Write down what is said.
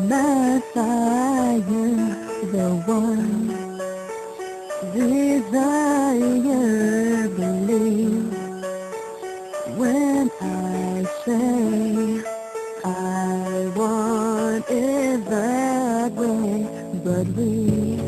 Messiah, the one desire believe when I say I want it that way, but we